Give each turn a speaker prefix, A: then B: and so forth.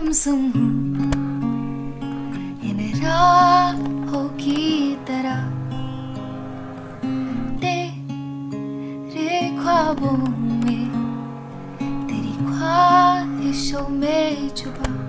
A: गुमसुम हूँ इन राहों की तरह, तेरे ख्वाबों में, तेरी ख्वाहिशों में छुपा।